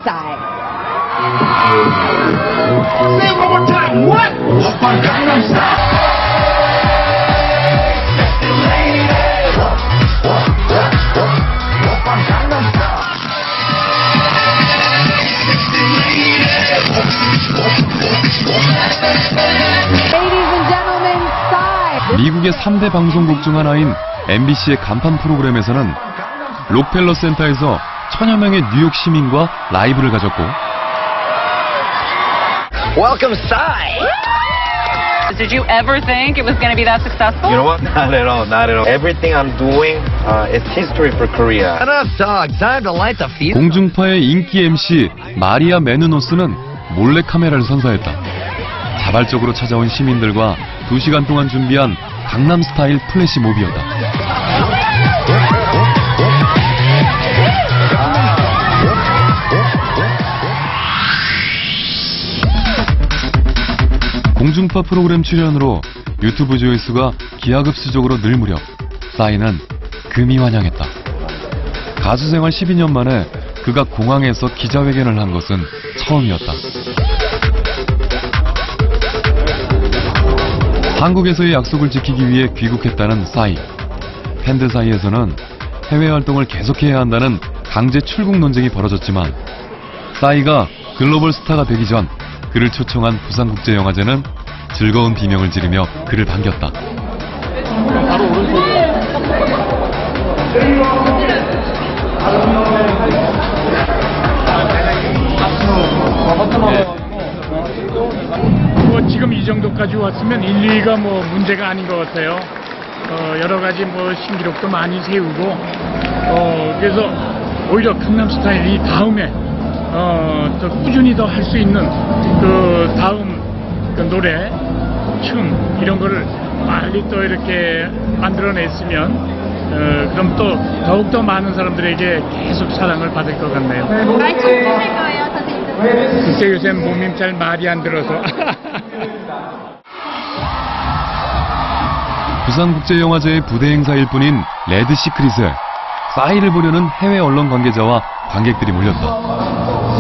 Style. Say it one more time. What? 오빤 강남 스타일. 미국의 3대 방송국 중 하나인 MBC의 간판 프로그램에서는 록펠러 센터에서 천여 명의 뉴욕 시민과 라이브를 가졌고 Welcome, Psy! Did you ever think it was going to be that successful? You know what? Not at all, not at all. Everything I'm doing is history for Korea. Enough talk, time to light the fuse. 공중파의 인기 MC 마리아 메누노스는 몰래 카메라를 선사했다. 자발적으로 찾아온 시민들과 2시간 동안 준비한 강남 스타일 플래시 모비였다. 공중파 프로그램 출연으로 유튜브 조회수가 기하급수적으로 늘 무렵 싸이는 금이 환영했다. 가수 생활 12년 만에 그가 공항에서 기자회견을 한 것은 처음이었다. 한국에서의 약속을 지키기 위해 귀국했다는 싸이. 팬들 사이에서는 해외 활동을 계속해야 한다는 강제 출국 논쟁이 벌어졌지만 싸이가 글로벌 스타가 되기 전 그를 초청한 부산국제영화제는 즐거운 비명을 지르며 그를 반겼다. 바로 오른쪽. 지금 이 정도까지 왔으면 1, 2가 문제가 아닌 것 같아요. 여러 가지 신기록도 많이 세우고, 그래서 오히려 강남 스타일이 다음에 더 꾸준히 더 할 수 있는 그 다음 그 노래, 춤 이런 거를 빨리 또 이렇게 만들어냈으면 그럼 또 더욱더 많은 사람들에게 계속 사랑을 받을 것 같네요. 말씀 하실 거예요, 선생님? 글쎄 요새 몸이 잘 말이 안 들어서. 부산국제영화제의 부대 행사일 뿐인 레드 시크릿에 싸이를 보려는 해외 언론 관계자와 관객들이 몰렸다.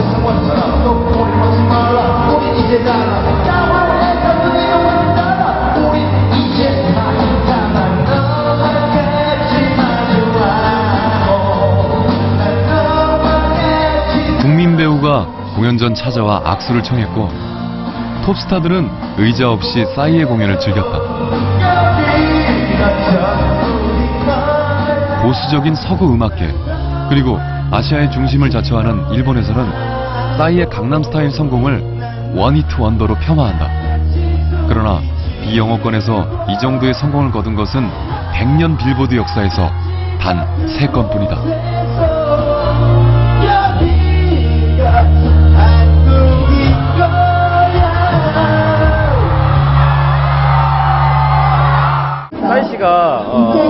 국민 배우가 공연 전 찾아와 악수를 청했고 톱스타들은 의자 없이 싸이의 공연을 즐겼다. 보수적인 서구 음악계 그리고 아시아의 중심을 자처하는 일본에서는 싸이의 강남스타일 성공을 원히트 원더로 폄하한다. 그러나 비영어권에서 이 정도의 성공을 거둔 것은 100년 빌보드 역사에서 단 3건뿐이다. 싸이 씨가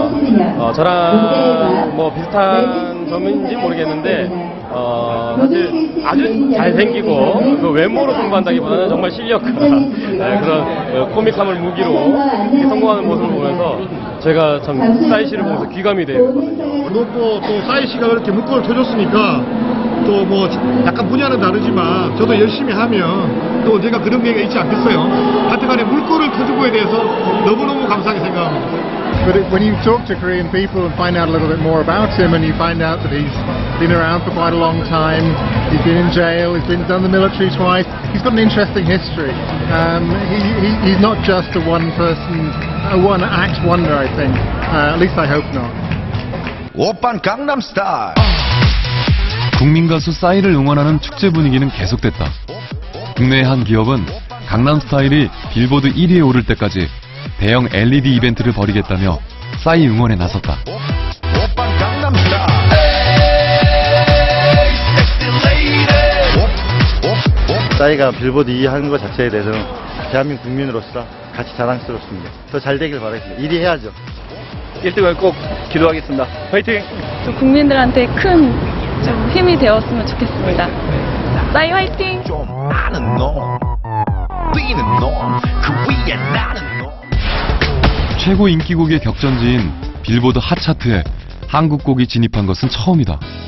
저랑 비슷한 점인지 모르겠는데 사실 아주 잘생기고 그 외모로 승부한다기보다는 정말 실력과 그런 코믹함을 무기로 성공하는 모습을 보면서 제가 참 싸이 씨를 보면서 귀감이 되거든요. 또 싸이 씨가 그렇게 문구를 켜줬으니까 또 약간 분야는 다르지만 저도 열심히 하면 또 제가 그런 게 있지 않겠어요. 하여튼간에 물꼬를 켜주고에 대해서 너무너무 감사하게 생각합니다. But when you talk to Korean people and find out a little bit more about him, and you find out that he's been around for quite a long time, he's been in jail, he's done the military twice, he's got an interesting history. He's not just a one-act wonder, I think. At least I hope not. 오빤 강남 스타일. 국민 가수 싸이를 응원하는 축제 분위기는 계속됐다. 국내의 한 기업은 강남 스타일이 빌보드 1위에 오를 때까지 대형 LED 이벤트를 벌이겠다며 싸이 응원에 나섰다. 싸이가 빌보드 2위 하는 것 자체에 대해서는 대한민국 국민으로서 같이 자랑스럽습니다. 더 잘 되길 바라겠습니다. 1위 해야죠. 1등을 꼭 기도하겠습니다. 화이팅! 국민들한테 큰 좀 힘이 되었으면 좋겠습니다. 싸이 화이팅! 좀 아는 놈, 뛰는 놈, 그 위에 나는 놈. 최고 인기곡의 격전지인 빌보드 핫차트에 한국 곡이 진입한 것은 처음이다.